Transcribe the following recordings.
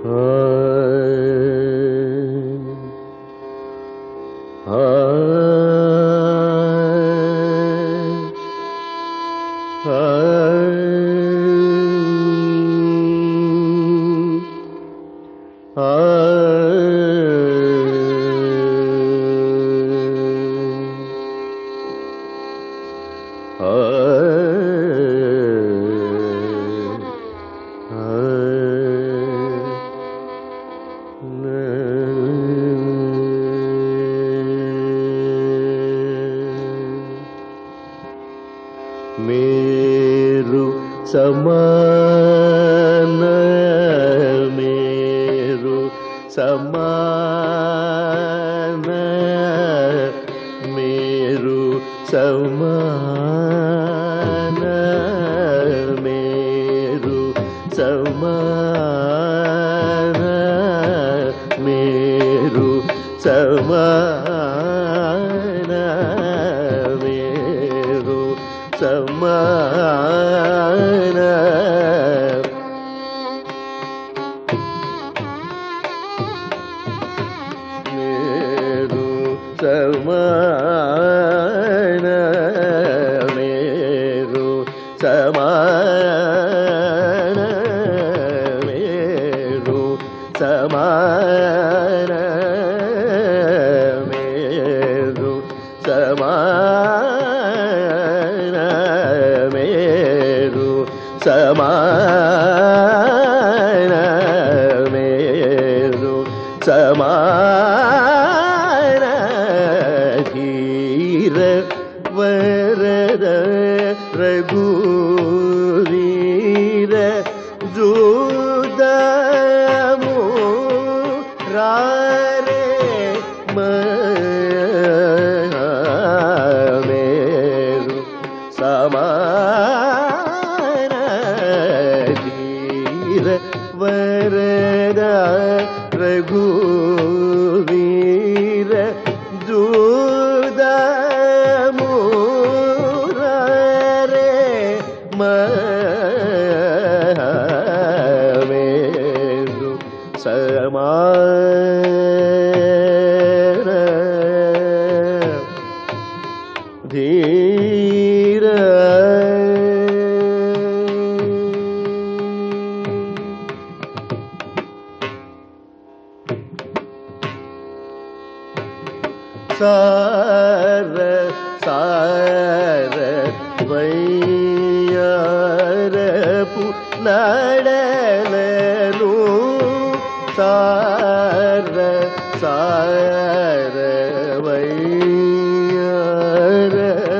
मेरु समान मेरु समान मेरु समान मेरु समान मेरु समान मेरु समान मेरु समान मेरु समान मेरु समान मेरु समान मेरु समान मेरु समान धीर वरद रघुवीर जुदमु रारे मेरु समान धीर वरद रघुवीर जुदमु रारे मेरु समान धीर सार सार वैयार पुनडलनु सार सार वैयार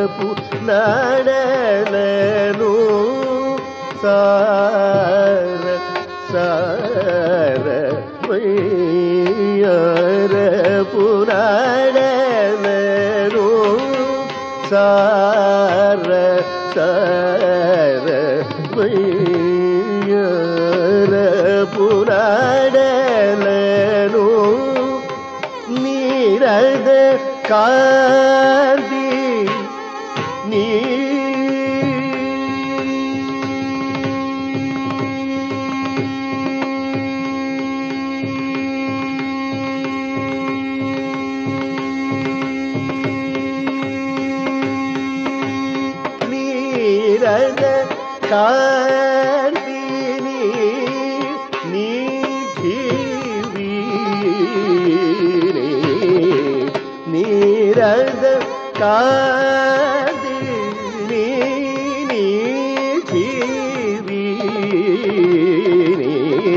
पुनडलनु सार सार वैयार पुनडलनु सार सार वैयार पुनडलनु नीरद कांति नी नीरद कांतिनी निधिवीरे नीरद कांतिनी निधिवीरे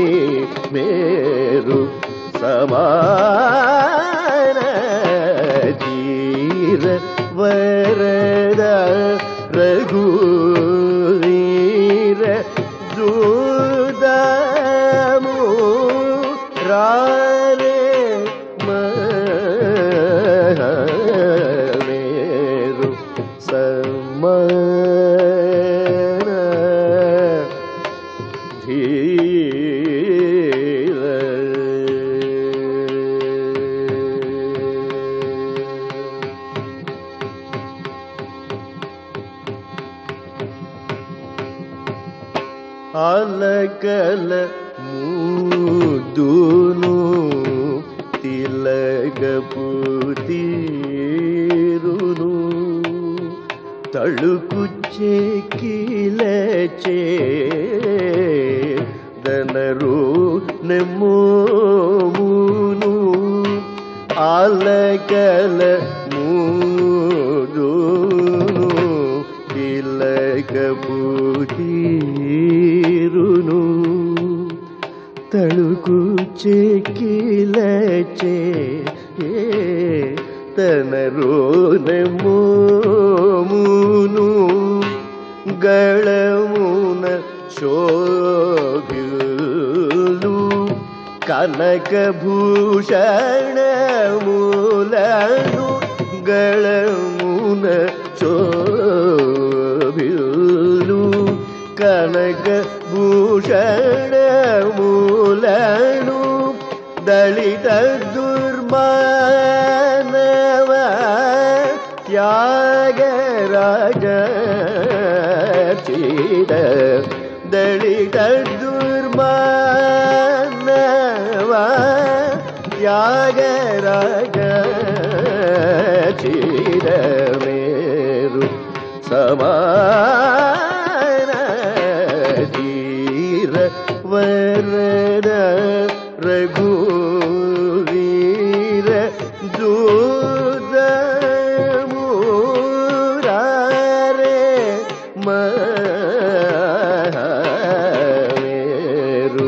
मेरु समान धीर वरद रघुवीर जुदमु रारे मेरु समान धीर अलकल मूल ముద్దును తిలగపు తీరును తళుకు చెక్కిలచే దనరు నెమ్మోమును ఆలకల మూదును తిలగపు తీరును తళుకు చెక్కిలచే తనరు నెమ్మోమును గళమున శోభిల్లు కనకభూషణములను గళమున శోభిల్లు కనకభూషణములను దళిత దుర్మానవ త్యాగరాజ చీద దళిత దుర్మానవ త్యాగరాజ చీద మేరు సమాన ధీర వరద రఘువీర దూరమురారే మేరు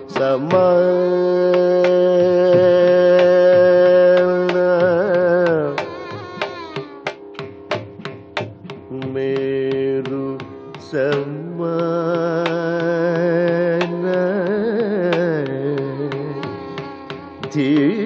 సమాన మేరు సమాన ధీర